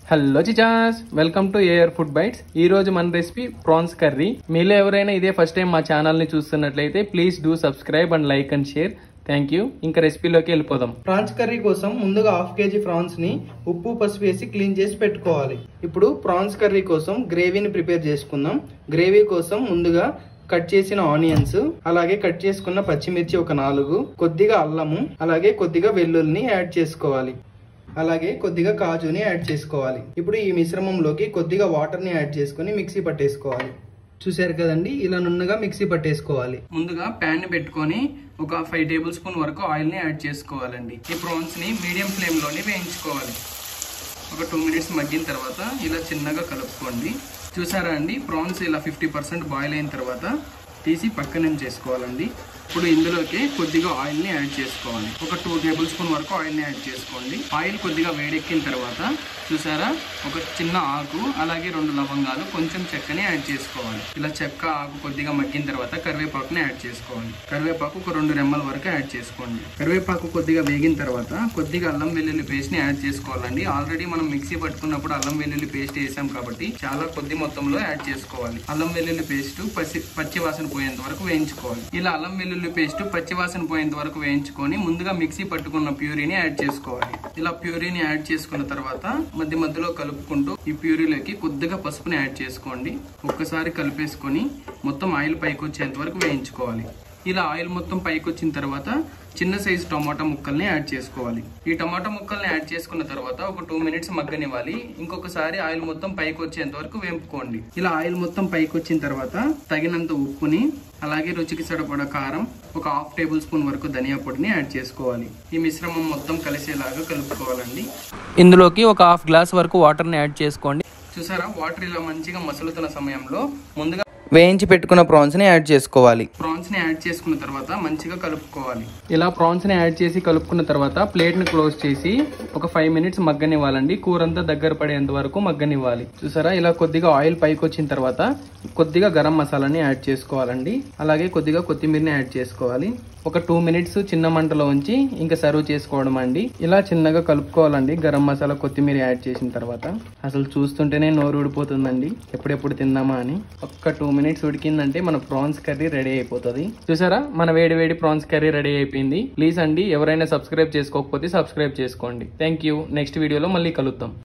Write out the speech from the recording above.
Hello Chichas, welcome to AR food bytes. ఈ రోజు మన రెసిపీ ప్రాన్స్ కర్రీ. మీలో ఎవరైనా ఇదే ఫస్ట్ టైం మా ఛానల్ ని చూస్తున్నట్లయితే please do subscribe and like and share. Thank you. ఇంకా రెసిపీలోకి వెళ్ళిపోదాం. ప్రాన్స్ కర్రీ కోసం ముందుగా 1/2 kg ప్రాన్స్ ని ఉప్పు పసుపు వేసి క్లీన్ చేసి పెట్టుకోవాలి. ఇప్పుడు ప్రాన్స్ కర్రీ కోసం గ్రేవీని ప్రిపేర్ చేసుకుందాం. గ్రేవీ కోసం ముందుగా కట్ చేసిన ఆనియన్స్, అలాగే కట్ చేసుకున్న పచ్చిమిర్చి ఒక 4, కొద్దిగా అల్లము, అలాగే కొద్దిగా వెల్లుల్లిని యాడ్ చేసుకోవాలి. అలాగే కొద్దిగా కాజుని యాడ్ చేసుకోవాలి. ఇప్పుడు ఈ మిశ్రమంలోకి కొద్దిగా వాటర్ ని యాడ్ చేసుకుని మిక్సీ పట్టేసుకోవాలి. చూసారు కదండి, ఇలా నున్నగా మిక్సీ పట్టేసుకోవాలి. ముందుగా ప్యాన్ ని పెట్టుకొని ఒక 5 టేబుల్ స్పూన్ వరకు ఆయిల్ ని యాడ్ చేసుకోవాలండి. ఈ ప్రాన్స్ ని మీడియం ఫ్లేమ్ లోనే వేయించుకోవాలి. ఒక 2 మినిట్స్ మగ్గిన తర్వాత ఇలా చిన్నగా కలుపుకోండి. చూసారా అండి, ప్రాన్స్ ఇలా 50% బాయిల్ అయిన తర్వాత తీసి పక్కన చేసుకోవాలండి. ఇప్పుడు ఇందులోకి కొద్దిగా ఆయిల్ ని యాడ్ చేసుకోవాలి. ఒక 2 టేబుల్ స్పూన్ వరకు ఆయిల్ ని యాడ్ చేసుకోండి. ఆయిల్ కొద్దిగా వేడెక్కిన తర్వాత చూసారా, ఒక చిన్న ఆకు, అలాగే 2 లవంగాలు, కొంచెం చెక్కని యాడ్ చేసుకోవాలి. ఇలా చెక్క ఆకు కొద్దిగా మగ్గిన తర్వాత కరివేపాకుని యాడ్ చేసుకోవాలి. కరివేపాకు ఒక 2 రెమ్మల వరకు యాడ్ చేసుకోండి. కరివేపాకు కొద్దిగా వేగిన తర్వాత కొద్దిగా అల్లం వెల్లుల్లి పేస్ట్ ని యాడ్ చేసుకోవాలండి. ఆల్రెడీ మనం మిక్సీ పట్టుకున్నప్పుడు అల్లం వెల్లుల్లి పేస్ట్ వేసాం కాబట్టి చాలా కొద్ది మొత్తంలో యాడ్ చేసుకోవాలి. అల్లం వెల్లుల్లి పేస్ట్ పచ్చి వాసన పోయేంత వరకు వేయించుకోవాలి. ఇలా అల్లం వెల్లుల్లి పేస్ట్ పచ్చి వాసన పోయేంత వరకు వేయించుకొని ముందుగా మిక్సీ పట్టుకున్న ప్యూరీని యాడ్ చేసుకోవాలి. ఇలా ప్యూరీని యాడ్ చేసుకున్న తర్వాత మధ్య మధ్యలో కలుపుకుంటూ ఈ ప్యూరీలోకి కొద్దిగా పసుపుని యాడ్ చేసుకోండి. ఒక్కసారి కలిపేసుకొని మొత్తం ఆయిల్ పైకి వచ్చేంత వరకు వేయించుకోవాలి. ఇలా ఆయిల్ మొత్తం పైకి వచ్చిన తర్వాత చిన్న సైజు టమాటా ముక్కల్ని యాడ్ చేసుకోవాలి. ఈ టమాటా ముక్కల్ని యాడ్ చేసుకున్న తర్వాత ఒక 2 మినిట్స్ మగ్గనివ్వాలి. ఇంకొకసారి ఆయిల్ మొత్తం పైకి వచ్చేంత వరకు వేపుకోండి. ఇలా ఆయిల్ మొత్తం పైకి వచ్చిన తర్వాత తగినంత ఉప్పుని, అలాగే రుచికి సరిపడా కారం, ఒక 1/2 టేబుల్ స్పూన్ వరకు ధనియా పొడిని యాడ్ చేసుకోవాలి. ఈ మిశ్రమం మొత్తం కలిసేలాగా కలుపుకోవాలండి. ఇందులోకి ఒక 1/2 గ్లాస్ వరకు వాటర్ ని యాడ్ చేసుకోండి. చూసారా, వాటర్ ఇలా మంచిగా మసులుతున్న సమయంలో ముందుగా వేయించి పెట్టుకున్న ప్రాన్స్ ని యాడ్ చేసుకోవాలి. ప్రాన్స్ ని యాడ్ చేసుకున్న తర్వాత మంచిగా కలుపుకోవాలి. ఇలా ప్రాన్స్ ని యాడ్ చేసి కలుపుకున్న తర్వాత ప్లేట్ ని క్లోజ్ చేసి ఒక 5 మినిట్స్ మగ్గనివ్వాలండి. కూర అంతా దగ్గర పడేంత వరకు మగ్గనివ్వాలి. చూసారా, ఇలా కొద్దిగా ఆయిల్ పైకి వచ్చిన తర్వాత కొద్దిగా గరం మసాలాని యాడ్ చేసుకోవాలండి. అలాగే కొద్దిగా కొత్తిమీరని యాడ్ చేసుకోవాలి. ఒక 2 మినిట్స్ చిన్న మంటలో ఉంచి ఇంకా సర్వ్ చేసుకోవడం అండి. ఇలా చిన్నగా కలుపుకోవాలండి. గరం మసాలా, కొత్తిమీర యాడ్ చేసిన తర్వాత అసలు చూస్తుంటేనే నోరు ఊడిపోతుందండి, ఎప్పుడెప్పుడు తిందామా అని. ఒక్క 2 మినిట్స్ ఉడికిందంటే మన ప్రాన్స్ కర్రీ రెడీ అయిపోతుంది. చూసారా, మన వేడి వేడి ప్రాన్స్ కర్రీ రెడీ అయిపోయింది. ప్లీజ్ అండి, ఎవరైనా సబ్స్క్రైబ్ చేసుకోకపోతే సబ్స్క్రైబ్ చేసుకోండి. Thank you. నెక్స్ట్ వీడియోలో మళ్ళీ కలుద్దాం.